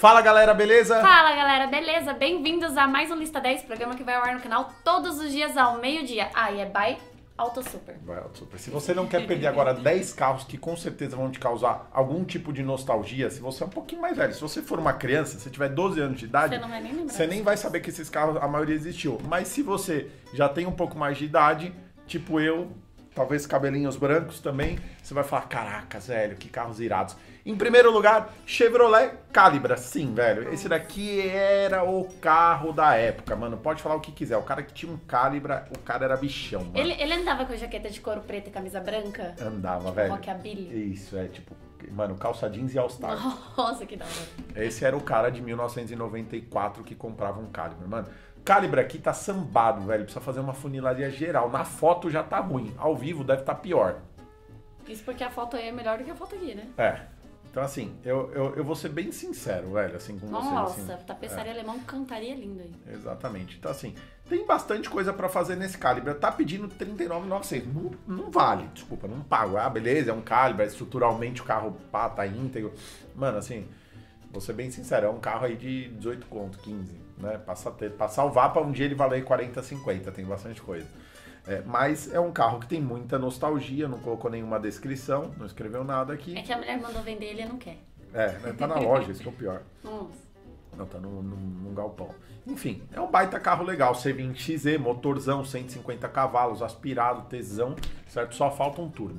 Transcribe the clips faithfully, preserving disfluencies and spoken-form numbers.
Fala galera, beleza? Fala galera, beleza? Bem-vindos a mais um Lista dez, programa que vai ao ar no canal todos os dias ao meio-dia. Ah, e é by Auto Super. By Auto Super. Se você não quer perder agora dez carros que com certeza vão te causar algum tipo de nostalgia, se você é um pouquinho mais velho, se você for uma criança, se tiver doze anos de idade, você não vai nem lembrar. Você nem vai saber que esses carros, a maioria existiu. Mas se você já tem um pouco mais de idade, tipo eu, talvez cabelinhos brancos também, você vai falar, caracas, velho, que carros irados. Em primeiro lugar, Chevrolet Calibra. Sim, velho, esse daqui era o carro da época, mano. Pode falar o que quiser. O cara que tinha um Calibra, o cara era bichão, mano. Ele, ele andava com jaqueta de couro preta e camisa branca? Andava, tipo, velho. Rockabilly. Isso, é tipo, mano, calça jeans e all-star. Nossa, que da hora. Esse era o cara de mil novecentos e noventa e quatro que comprava um Calibra, mano. Calibra aqui tá sambado, velho. Precisa fazer uma funilaria geral. Na foto já tá ruim. Ao vivo deve estar tá pior. Isso porque a foto aí é melhor do que a foto aqui, né? É. Então, assim, eu, eu, eu vou ser bem sincero, velho, assim, com vocês. Nossa, assim, tapeçaria é. alemão cantaria lindo aí. Exatamente. Então, assim, tem bastante coisa pra fazer nesse Calibra. Tá pedindo trinta e nove mil e novecentos. Não, não vale, desculpa, não pago. Ah, beleza, é um Calibra, estruturalmente o carro pá, tá íntegro. Mano, assim, vou ser bem sincero, é um carro aí de dezoito conto, quinze, né? Pra, pra salvar pra um dia ele valer quarenta, cinquenta, tem bastante coisa. É, mas é um carro que tem muita nostalgia, não colocou nenhuma descrição, não escreveu nada aqui. É que a mulher mandou vender ele e não quer. É, tá na loja, isso que é o pior. Nossa. Não, tá no, no, num galpão. Enfim, é um baita carro legal, C vinte X Z, motorzão, cento e cinquenta cavalos, aspirado, tesão, certo? Só falta um turbo.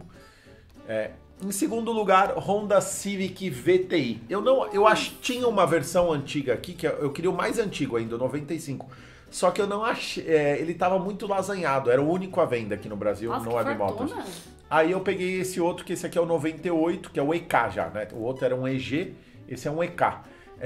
É, em segundo lugar, Honda Civic V T I. Eu não, eu acho que tinha uma versão antiga aqui, que eu queria o mais antigo ainda, o noventa e cinco. Só que eu não achei, é, ele tava muito lasanhado, era o único à venda aqui no Brasil, Nossa, no que Web fortuna. Motors. Aí eu peguei esse outro, que esse aqui é o noventa e oito, que é o E K já, né? O outro era um E G, esse é um E K.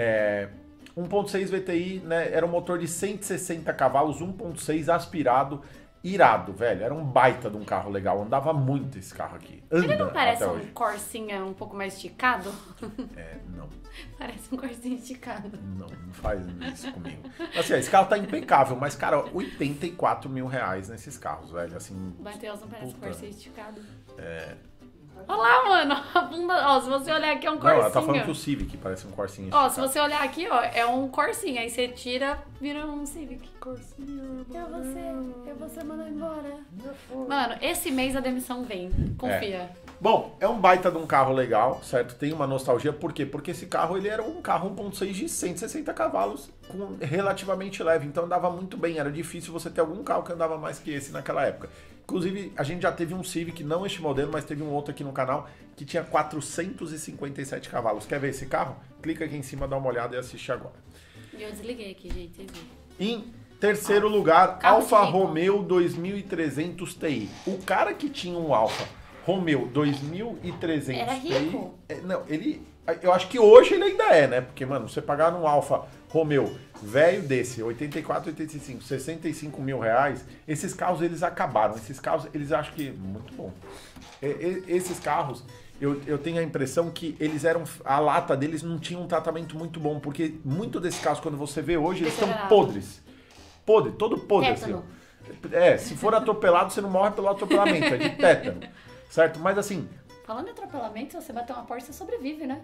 É, um ponto seis V T I, né? Era um motor de cento e sessenta cavalos, um ponto seis aspirado, irado, velho. Era um baita de um carro legal, andava muito esse carro aqui. Anda Ele não parece até um hoje. Corsinha um pouco mais esticado? É, não. Parece um Corsinha esticado. Não, não faz isso comigo. Assim, esse carro tá impecável, mas, cara, oitenta e quatro mil reais nesses carros, velho, assim... O Matheus não parece puta. Corsinha esticado. É... Olha lá, mano, a bunda... Ó, se você olhar aqui é um Corsinha. Não, ela tá falando que o Civic parece um Corsinha Ó, esticado. se você olhar aqui, ó, é um Corsinha. Aí você tira, vira um Civic. Corsinha. Eu vou ser, eu vou ser mandado embora. Mano, esse mês a demissão vem. Confia. É. Bom, é um baita de um carro legal, certo? Tem uma nostalgia, por quê? Porque esse carro, ele era um carro um ponto seis de cento e sessenta cavalos, com relativamente leve, então andava muito bem, era difícil você ter algum carro que andava mais que esse naquela época. Inclusive, a gente já teve um Civic, não este modelo, mas teve um outro aqui no canal, que tinha quatrocentos e cinquenta e sete cavalos. Quer ver esse carro? Clica aqui em cima, dá uma olhada e assiste agora. E eu desliguei aqui, gente, vocês viram. Em terceiro ah, lugar, Alfa rico. Romeo dois mil e trezentos T I. O cara que tinha um Alfa Romeo dois mil e trezentos era rico? T I, não, ele, eu acho que hoje ele ainda é, né? Porque, mano, você pagar num Alfa Romeo velho desse, oitenta e quatro, oitenta e cinco, sessenta e cinco mil reais, esses carros eles acabaram. Esses carros, eles acham que, muito bom. E, e, esses carros, eu, eu tenho a impressão que eles eram, a lata deles não tinha um tratamento muito bom, porque muito desses carros, quando você vê hoje, eles estão podres. Podre, todo podre. Assim, é, se for atropelado, você não morre pelo atropelamento, é de tétano. Certo? Mas assim... Falando em atropelamento, se você bater uma Porsche, você sobrevive, né?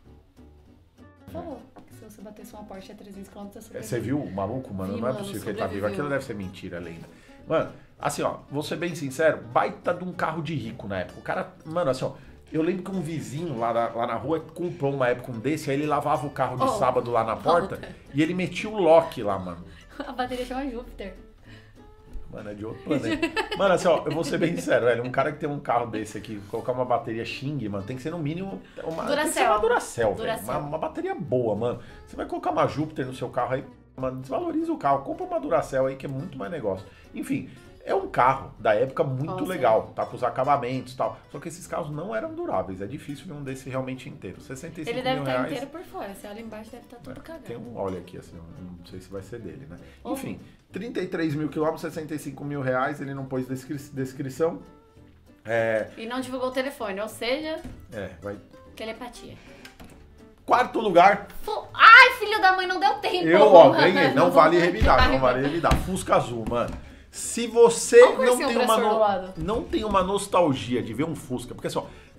Falou que se você batesse uma Porsche a trezentos quilômetros, você sobrevive. Você viu o maluco, mano? Vi, não é mano, possível que ele tá vivo. Aquilo deve ser mentira, lenda. Mano, assim, ó, vou ser bem sincero, baita de um carro de rico na época. O cara, mano, assim, ó, eu lembro que um vizinho lá na, lá na rua comprou uma época um desse, aí ele lavava o carro de oh, sábado lá na porta volta. E ele metia o lock lá, mano. A bateria chama Júpiter. Mano, é de outro planeta. Mano, assim, ó, eu vou ser bem sincero, velho. Um cara que tem um carro desse aqui, colocar uma bateria Xing, mano, tem que ser no mínimo uma Duracell, tem que ser uma Duracell, Duracell. velho. Uma, uma bateria boa, mano. Você vai colocar uma Júpiter no seu carro aí, mano, desvaloriza o carro. Compra uma Duracell aí que é muito mais negócio. Enfim, é um carro da época muito Nossa. legal, tá? Com os acabamentos e tal. Só que esses carros não eram duráveis. É difícil ver um desse realmente inteiro. sessenta e cinco Ele deve mil estar reais. inteiro por fora. Você olha embaixo, deve estar tudo é, cagado. Tem um óleo aqui, assim, não sei se vai ser dele, né? Oh. Enfim, trinta e três mil quilômetros, sessenta e cinco mil reais. Ele não pôs descri descrição. É... E não divulgou o telefone, ou seja... É, vai... Telepatia. Quarto lugar. Ai, filho da mãe, não deu tempo. Eu, ó, ganhei. Não vale revidar, não vale revidar. Fusca azul, mano. Se você não tem, uma no... não tem uma nostalgia de ver um Fusca, porque assim, ó,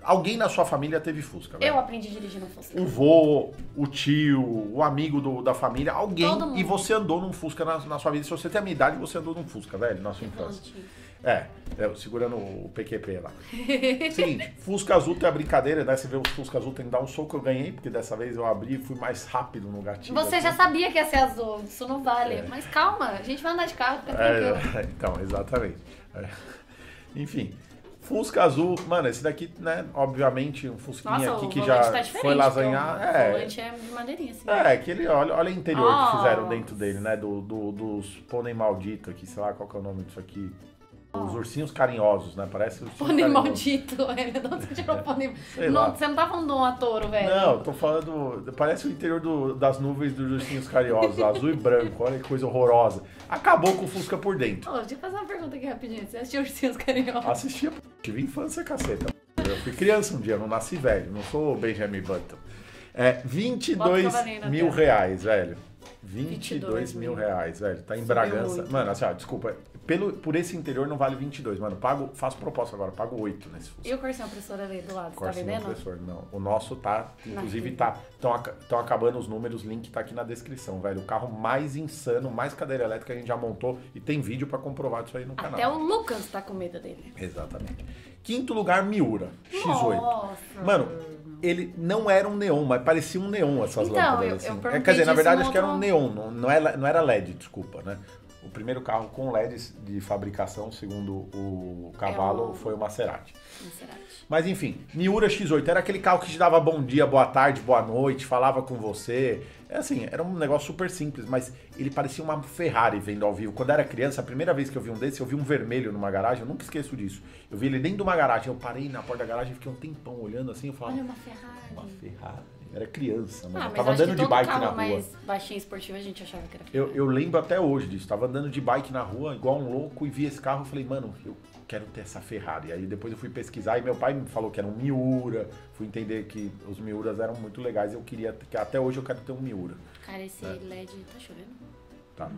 alguém na sua família teve Fusca, velho. Eu aprendi a dirigir no Fusca. O vô, o tio, o amigo do, da família, alguém. Todo mundo. E você andou num Fusca na, na sua vida. Se você tem a minha idade, você andou num Fusca, velho, na sua infância. É, é, segurando o P Q P lá. Seguinte, Fusca azul tem a brincadeira, né? Você vê os Fusca azul, tem que dar um soco, eu ganhei, porque dessa vez eu abri e fui mais rápido no gatilho. Você assim. já sabia que ia ser azul, isso não vale. É. Mas calma, a gente vai andar de carro, fica tranquilo. É, então, exatamente. É. Enfim, Fusca azul, mano, esse daqui, né, obviamente, um Fusquinha Nossa, aqui o que já tá foi lasanhar. O É, volante é de madeirinha, assim. é, que ele, olha, olha o interior Nossa. que fizeram dentro dele, né, do, do, dos pônei maldito aqui, sei lá qual que é o nome disso aqui. Os ursinhos carinhosos, né? Parece ursinho Pônei carinhoso. maldito, velho. De onde você tirou pônei? Sei Não, lá. você não tá falando de um ator, velho. Não, eu tô falando. Parece o interior do- das nuvens dos ursinhos carinhosos, azul e branco. Olha que coisa horrorosa. Acabou com o Fusca por dentro. Ô, deixa eu fazer uma pergunta aqui rapidinho. Você assistiu Ursinhos Carinhosos? Assistia, p***, tive infância, caceta. Eu fui criança um dia, eu não nasci velho, não sou o Benjamin Button. É vinte e dois Bota o cavalinho na mil tela. reais, velho. vinte e vinte e dois dois mil mil. reais, velho. Tá em Subiu Bragança. muito. Mano, assim, ó, desculpa. Pelo, por esse interior não vale vinte e dois, mano. Pago, faço proposta agora, pago oito nesse Fusca. E o Corsinho opressor ali do lado, você tá Corsinho vendendo? opressor, não. O nosso tá, inclusive Na tá, estão acabando os números, link tá aqui na descrição, velho. O carro mais insano, mais cadeira elétrica que a gente já montou e tem vídeo pra comprovar disso aí no canal. Até o Lucas tá com medo dele. Exatamente. Quinto lugar, Miura, X oito. Nossa. Mano, ele não era um neon, mas parecia um neon essas Então, lâmpadas eu- assim. eu É, perguntei quer dizer, na disso verdade no acho que era um outro- neon, não, não, era, não era L E D, desculpa, né? O primeiro carro com L E Ds de fabricação, segundo o cavalo, É o- foi o Maserati. Maserati. Mas enfim, Miura X oito era aquele carro que te dava bom dia, boa tarde, boa noite, falava com você. É assim, era um negócio super simples, mas ele parecia uma Ferrari vendo ao vivo. Quando eu era criança, a primeira vez que eu vi um desse, eu vi um vermelho numa garagem, eu nunca esqueço disso. Eu vi ele dentro de uma garagem, eu parei na porta da garagem, fiquei um tempão olhando assim, eu falava, Olha uma Ferrari. uma Ferrari. Era criança, mano. Ah, Eu mas tava acho andando que de todo bike carro na rua. mais baixinho esportivo a gente achava que era Eu, Ferrari. eu lembro até hoje disso. Tava andando de bike na rua, igual um louco, e vi esse carro e falei, mano, eu quero ter essa Ferrari. Aí depois eu fui pesquisar e meu pai me falou que era um Miura. Fui entender que os Miuras eram muito legais. Eu queria, que até hoje eu quero ter um Miura. Cara, esse É. L E D tá chovendo? Tá.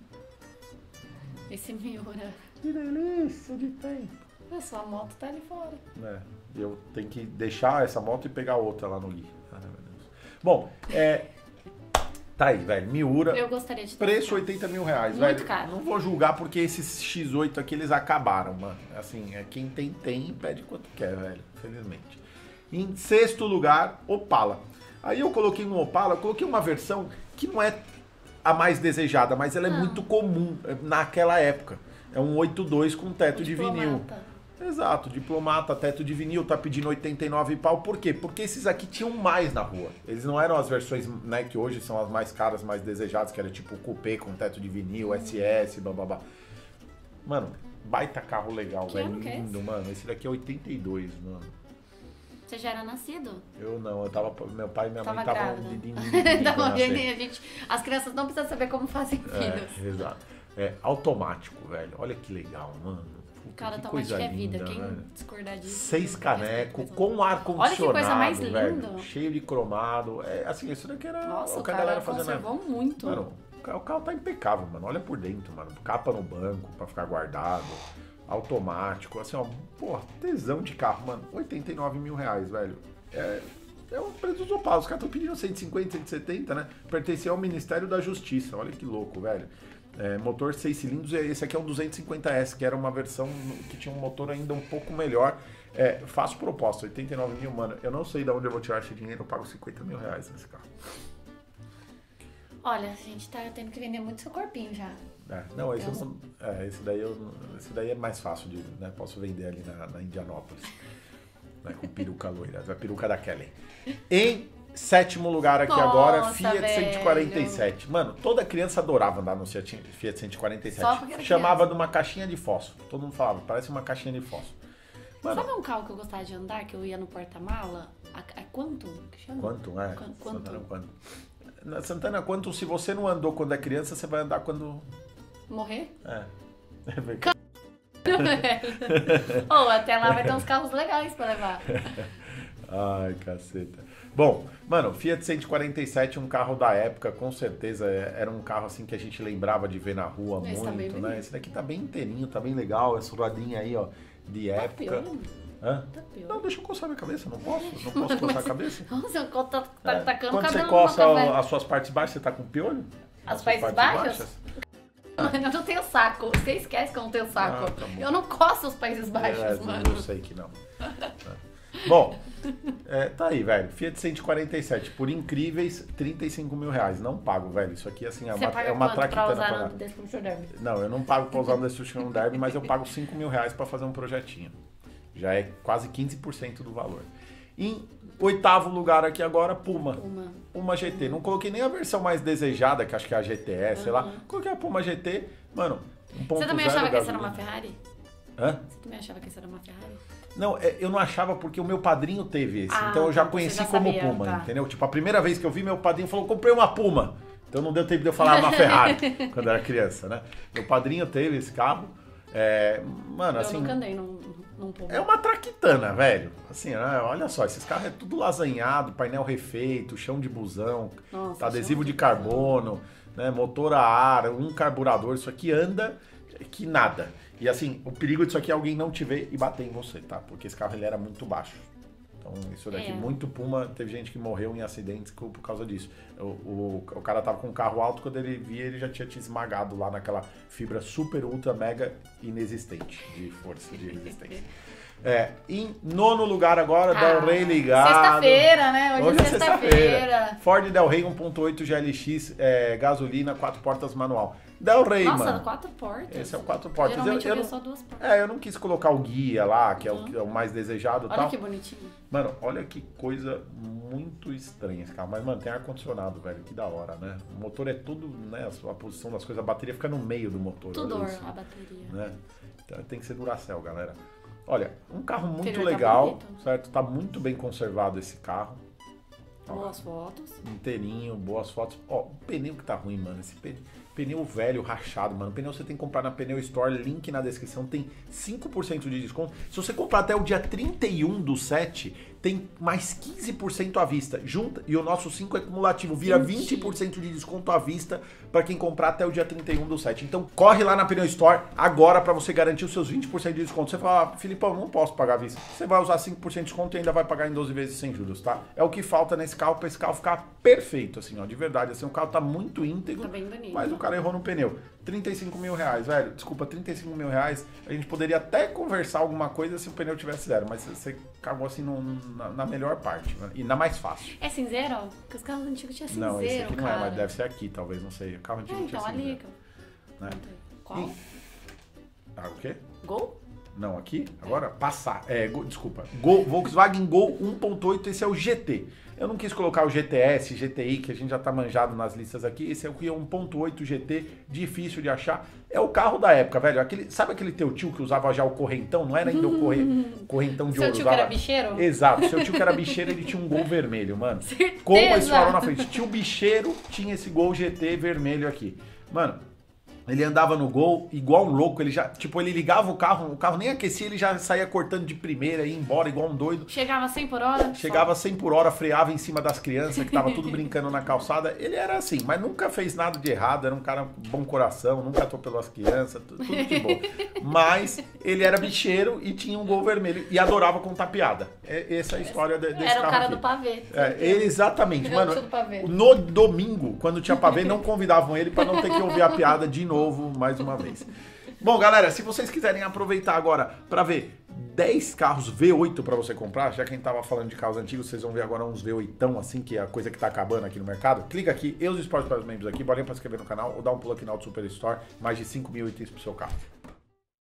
Esse Miura. Que delícia de tempo. A sua moto tá ali fora. É, eu tenho que deixar essa moto e pegar outra lá no Gui. Ai, meu Deus. Bom, é. Tá aí, velho. Miura. Eu gostaria de ter. Preço oitenta mil reais, Muito velho. caro. Não vou julgar porque esses X oito aqui eles acabaram, mano. Assim, é quem tem, tem e pede quanto quer, velho. Felizmente. Em sexto lugar, Opala. Aí eu coloquei no Opala, eu coloquei uma versão que não é a mais desejada, mas ela é Não. muito comum é, naquela época. É um oitenta e dois com teto de vinil. Diplomata. Exato, diplomata, teto de vinil, tá pedindo oitenta e nove pau. Por quê? Porque esses aqui tinham mais na rua. Eles não eram as versões, né, que hoje são as mais caras, mais desejadas, que era tipo coupé com teto de vinil, S S, bababá. Mano, baita carro legal, Que velho. ano que é Lindo, mano. Esse daqui é oitenta e dois, mano. Você já era nascido? Eu não, eu tava. Meu pai e minha Tava mãe estavam grávida. de, de, de, de, Tá bom, nascer. gente, a gente, as crianças não precisam saber como fazem filhos. É, exato. É automático, velho. Olha que legal, mano. Puta, Cara, que automático coisa é vida. linda, Quem velho. discordar disso... Seis não caneco, respeita com ar condicionado, Olha que coisa mais velho, linda. cheio de cromado. É, assim, isso daqui era Nossa, o o que a cara galera fazia na conservou muito. Mano, o ca- o carro tá impecável, mano. Olha por dentro, mano. Capa no banco pra ficar guardado. Automático. Assim, ó. Pô, tesão de carro, mano. oitenta e nove mil reais, velho. É, é o preço dos Opala. Os caras estão pedindo cento e cinquenta, cento e setenta, né? Pertencia ao Ministério da Justiça. Olha que louco, velho. É, motor seis cilindros, e esse aqui é um duzentos e cinquenta S, que era uma versão que tinha um motor ainda um pouco melhor. É, faço proposta, oitenta e nove mil, mano. Eu não sei de onde eu vou tirar esse dinheiro, eu pago cinquenta mil reais nesse carro. Olha, a gente tá tendo que vender muito seu corpinho já. É, não, esse, Deus. eu não- é, esse, daí eu, esse daí é mais fácil de, né? Posso vender ali na, na Indianópolis. Né, com peruca loira, a peruca da Kelly. Em sétimo lugar aqui Nossa, agora, Fiat velho. cento e quarenta e sete. Mano, toda criança adorava andar no Fiat Fiat cento e quarenta e sete. Só porque era Chamava criança. de uma caixinha de fósforo. Todo mundo falava, parece uma caixinha de fósforo. Mano, Sabe um carro que eu gostava de andar, que eu ia no porta-mala? A, a Quantum? Que chama? quanto, é? Quan- Santana, Quantum. quanto? Na Santana, quanto, se você não andou quando é criança, você vai andar quando... Morrer? É. Ou até lá vai ter uns carros legais pra levar. Ai, caceta. Bom, mano, Fiat cento e quarenta e sete, um carro da época, com certeza é- era um carro assim que a gente lembrava de ver na rua Esse tá bem muito, né? bonito. Esse daqui tá bem inteirinho, tá bem legal, essa rodinha aí, ó, de Tá época. pior. Hã? Tá pior. Não, deixa eu coçar minha cabeça, não posso? Não posso coçar a cabeça? Nossa, você tá, tá É. tacando Quando você cabelo coça no meu cabelo. as suas partes baixas, você tá com piolho? As suas partes baixas? Ah. Mano, eu não tenho saco. Você esquece que eu não tenho saco. Ah, tá bom. Eu não coço os Países Baixos, É, mano. eu sei que não. É. Bom, é, tá aí, velho. Fiat cento e quarenta e sete, por incríveis trinta e cinco mil reais. Não pago, velho. Isso aqui, assim, é Você uma, paga é uma quanto pra traquitana usar pra no lá. Destruction Derby? Não, eu não pago pra usar no Destruction Derby, mas eu pago cinco mil reais pra fazer um projetinho. Já é quase quinze por cento do valor. Em oitavo lugar aqui agora, Puma. Uma. Puma G T. Não coloquei nem a versão mais desejada, que acho que é a G T S, sei lá. Coloquei a Puma G T. Mano, um ponto Você também zero achava que essa era gasolina. uma Ferrari? Hã? Você também achava que essa era uma Ferrari? Não, é, eu não achava porque o meu padrinho teve esse. Ah, então eu já tá, conheci você já como sabia, Puma, tá. entendeu? Tipo, a primeira vez que eu vi, meu padrinho falou, comprei uma Puma. Então não deu tempo de eu falar uma Ferrari, quando eu era criança, né? Meu padrinho teve esse carro. É, mano, Eu assim... nunca andei num, num Puma. É uma traquitana, velho. Assim, né? Olha só, esses carros é tudo lasanhado, painel refeito, chão de busão, Nossa, adesivo chão de de carbono, né? Motor a ar, um carburador. Isso aqui anda que nada. E assim, o perigo disso aqui é alguém não te ver e bater em você, tá? Porque esse carro ele era muito baixo. Então, isso daqui, É. muito Puma, teve gente que morreu em acidentes por causa disso. O, o, o cara tava com um carro alto, quando ele via, ele já tinha te esmagado lá naquela fibra super, ultra, mega inexistente de força, de resistência. É, em nono lugar agora, Ah, Del Rey ligado. Sexta-feira, né? Hoje, é sexta-feira. Ford Del Rey um ponto oito G L X, é, gasolina, quatro portas manual. Del Rey, Nossa, mano. quator portas. Esse é o quatro portas. Geralmente eu, eu vi não- só duas portas. É, eu não quis colocar o guia lá, que é, o, Uhum. que é o mais desejado e Olha tal. que bonitinho. Mano, olha que coisa muito estranha esse carro. Mas, mano, tem ar-condicionado, velho. Que da hora, né? O motor é tudo, né? A sua posição das coisas, a bateria fica no meio do motor. Tudo olha isso, a bateria. né? Então tem que ser Duracell, galera. Olha, um carro muito Interior tá legal, bonito. certo? Tá muito bem conservado esse carro. Boas fotos. Inteirinho, boas fotos. Ó, o pneu que tá ruim, mano. Esse pe- pneu velho, rachado, mano. O pneu você tem que comprar na Pneu Store, link na descrição. Tem cinco por cento de desconto. Se você comprar até o dia trinta e um do sete, tem mais quinze por cento à vista. Junta, e o nosso cinco é cumulativo. Vira vinte por cento de desconto à vista para quem comprar até o dia trinta e um do sete. Então corre lá na Pneu Store agora para você garantir os seus vinte por cento de desconto. Você fala, ah, Filipão, não posso pagar à vista. Você vai usar cinco por cento de desconto e ainda vai pagar em doze vezes sem juros, tá? É o que falta nesse carro para esse carro ficar perfeito, assim, ó, de verdade. Assim, o carro tá muito íntegro, Tá bem bonito. mas o cara errou no pneu. trinta e cinco mil reais, velho. Desculpa, trinta e cinco mil reais. A gente poderia até conversar alguma coisa se o pneu tivesse zero, mas você cagou assim no- na, na melhor parte, né? E na mais fácil. É cinzeiro? Porque os carros antigos tinham cinzeiro, Não, esse aqui não cara. é, mas deve ser aqui, talvez, não sei. O carro antigo É, tinha então, ali. cinzeiro, que eu- né? Qual? E- Ah, o quê? Gol? Não, aqui? Agora, passar. É, Gol- desculpa. Gol, Volkswagen Gol um ponto oito, esse é o G T. Eu não quis colocar o G T S, G T I, que a gente já tá manjado nas listas aqui. Esse aqui é um ponto oito G T, difícil de achar. É o carro da época, velho. Aquele, sabe aquele teu tio que usava já o correntão? Não era ainda o corre, correntão de Seu ouro. tio que usava... era bicheiro? Exato. Seu tio que era bicheiro, ele tinha um Gol vermelho, mano. Certeza. Com esse farol na frente. Tio bicheiro tinha esse Gol G T vermelho aqui. Mano, ele andava no Gol igual um louco, ele já, tipo, ele ligava o carro, o carro nem aquecia, ele já saía cortando de primeira e ia embora igual um doido. Chegava cem por hora? Chegava cem por hora, freava em cima das crianças que tava tudo brincando na calçada. Ele era assim, mas nunca fez nada de errado, era um cara bom coração, nunca atropelou as crianças, tu- tudo de bom. Mas ele era bicheiro e tinha um Gol vermelho e adorava contar piada. É, essa é a história de- desse Era carro o cara aqui. do pavê. É, ele- exatamente, Era o mano. tio do pavê. No domingo, quando tinha pavê, não convidavam ele pra não ter que ouvir a piada de novo, mais uma vez. Bom, galera, se vocês quiserem aproveitar agora pra ver dez carros V oito pra você comprar, já que a gente tava falando de carros antigos, vocês vão ver agora uns V oito, assim, que é a coisa que tá acabando aqui no mercado. Clica aqui, eu os esportes para os membros aqui, bolinha pra se inscrever no canal ou dá um pulo aqui na Auto Super Store, mais de cinco mil itens pro seu carro.